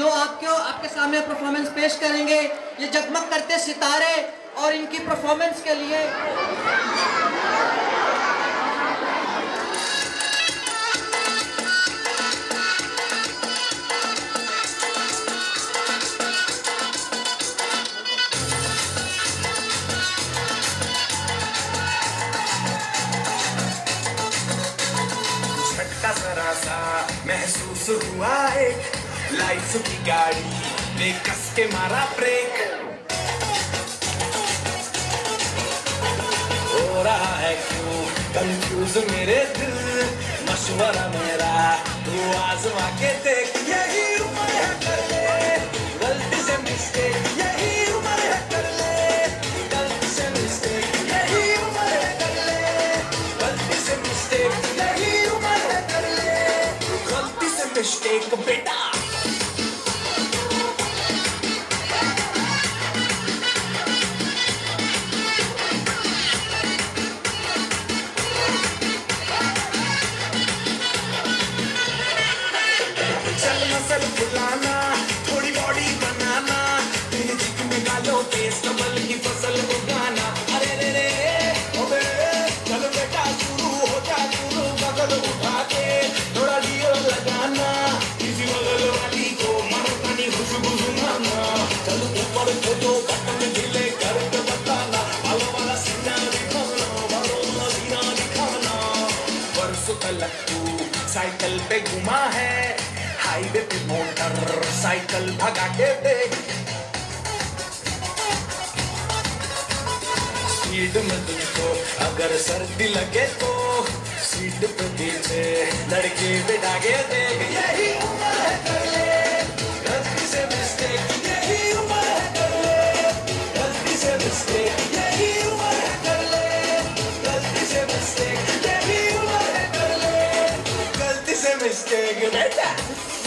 जो आपके सामने परफॉर्मेंस पेश करेंगे, ये जगमग करते सितारे और इनकी परफॉर्मेंस के लिए झटका जरा सा महसूस हुआ एक लाइफ की गाड़ी ने कस के मारा ब्रेक। हो रहा है क्यों कंफ्यूज मेरे दिल, मशवरा मेरा तू आजमा के देख। यही उम्र है कर ले गलती से मिस्टेक, यही उम्र है कर ले गलती से मिस्टेक, यही उम्र है कर ले गलती से मिस्टेक, यही उम्र है कर ले गलती से मिस्टेक बेटा। मसल फुलाना थोड़ी बॉडी बनाना, तेरे जिग में गालों तेज कमल की फसल उगाना। अरे रे रे ओबे चलो बेटा शुरू हो जा शुरू, बगल उठा के थोड़ा लियो लगाना, किसी बगल वाली को मारो पानी खुशबू सुनाना। चलो ऊपर खोदो बटन ढीले करके बताना, बालों वाला सीना दिखाना, बालों वाला सीना दिखाना। परसों तक तू साइकिल पे घुमा है, हाईवे पे मोटर साइकिल भगा के देख। स्पीड में तुझको अगर सर्दी लगे तो सीट पे पीछे लड़के बिठा के देख। यही उम्र है कर ले गलती से मिस्टेक, यही उम्र है कर ले गलती से मिस्टेक, यही उम्र है कर ले गलती से मिस्टेक, यही उम्र है कर ले गलती से मिस्टेक बेटा।